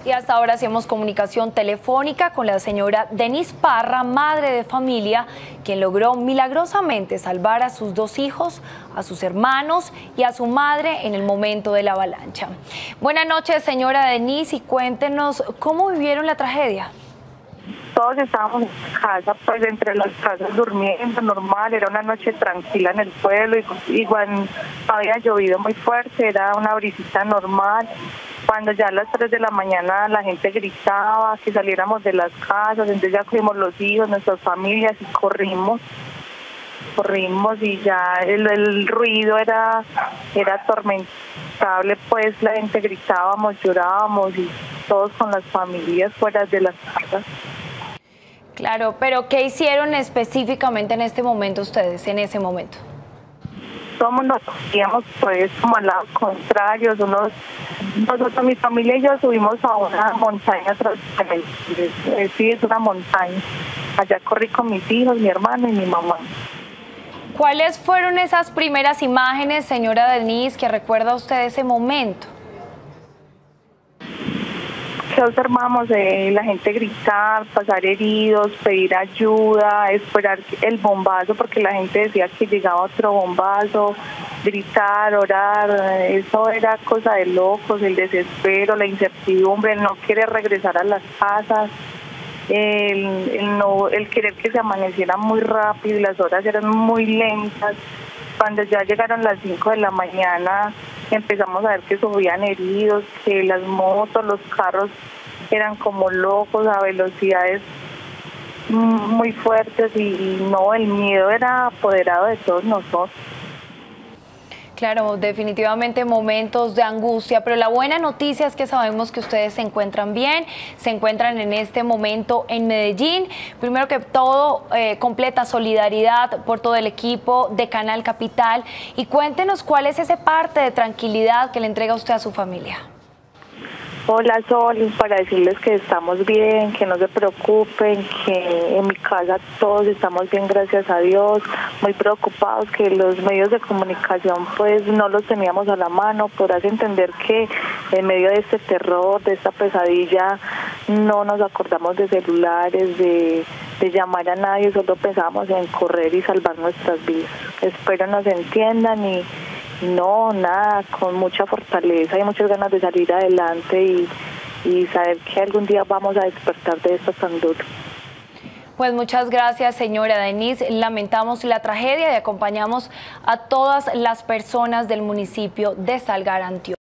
Y hasta ahora hacemos comunicación telefónica con la señora Denise Parra, madre de familia, quien logró milagrosamente salvar a sus dos hijos, a sus hermanos y a su madre en el momento de la avalancha. Buenas noches, señora Denise, y cuéntenos cómo vivieron la tragedia. Todos estábamos en casa, pues entre las casas durmiendo normal, era una noche tranquila en el pueblo, igual había llovido muy fuerte, era una brisita normal. Cuando ya a las 3 de la mañana la gente gritaba que saliéramos de las casas, entonces ya cogimos los hijos, nuestras familias y corrimos y ya el ruido era atormentable, pues la gente gritábamos, llorábamos y todos con las familias fuera de las casas. Claro, pero ¿qué hicieron específicamente en este momento ustedes, en ese momento? Todos nos íbamos pues como al lado contrario, nosotros, mi familia y yo subimos a una montaña, sí, es una montaña. Allá corrí con mis hijos, mi hermano y mi mamá. ¿Cuáles fueron esas primeras imágenes, señora Denise, que recuerda usted ese momento? Que observamos la gente gritar, pasar heridos, pedir ayuda, esperar el bombazo, porque la gente decía que llegaba otro bombazo, gritar, orar, eso era cosa de locos, el desespero, la incertidumbre, el no querer regresar a las casas, el querer que se amaneciera muy rápido y las horas eran muy lentas. Cuando ya llegaron las 5 de la mañana empezamos a ver que subían heridos, que las motos, los carros eran como locos a velocidades muy fuertes y no, el miedo era apoderado de todos nosotros. Claro, definitivamente momentos de angustia, pero la buena noticia es que sabemos que ustedes se encuentran bien, se encuentran en este momento en Medellín. Primero que todo, completa solidaridad por todo el equipo de Canal Capital, y cuéntenos cuál es ese parte de tranquilidad que le entrega usted a su familia. Hola Sol, para decirles que estamos bien, que no se preocupen, que en mi casa todos estamos bien, gracias a Dios, muy preocupados, que los medios de comunicación pues no los teníamos a la mano. Podrás entender que en medio de este terror, de esta pesadilla, no nos acordamos de celulares, de llamar a nadie, solo pensábamos en correr y salvar nuestras vidas. Espero nos entiendan y no, nada, con mucha fortaleza y muchas ganas de salir adelante y saber que algún día vamos a despertar de esto tan duro. Pues muchas gracias, señora Denise. Lamentamos la tragedia y acompañamos a todas las personas del municipio de Salgar, Antioquia.